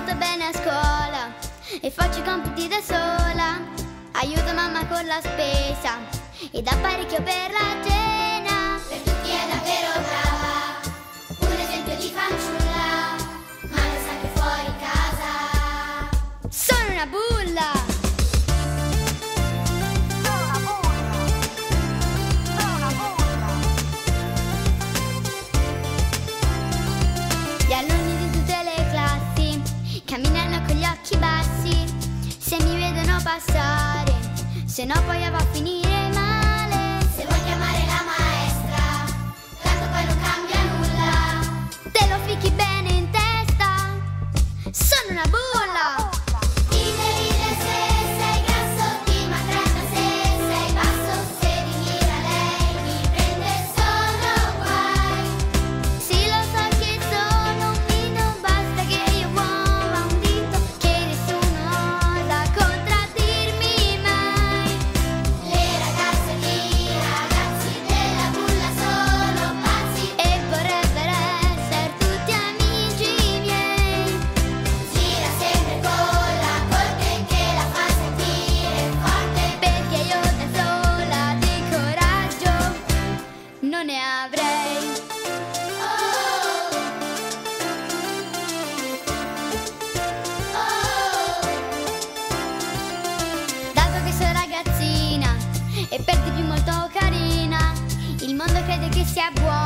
molto bene a scuola e faccio i compiti da sola. Aiuto mamma con la spesa ed apparecchio per la cena. Per tutti è davvero brava, un esempio di fanciulla, ma lo sa che fuori casa sono una bulla. Gli alunni di tutte le classi camminano con gli occhi bassi, se mi vedono passare, se no poi va a finire male. Se vuoi chiamare la maestra, tanto poi non cambia nulla. Te lo ficchi bene in testa, sono una bulla. Ride se sei grasso, ti maltratta se sei basso, se ti mira lei mi prende sono guai. Sì, lo so che sono un dito, basta che io muova un dito, che nessuno osa contraddirmi mai. Le ragazze e i ragazzi della bulla sono pazzi E vorrebbero essere tutti amici miei. gira sempre con la corte che la fa sentire forte. Perché io da sola di coraggio non ne avrei. Oh, oh. Dato che sono ragazzina e per di più molto carina, il mondo crede che sia buono.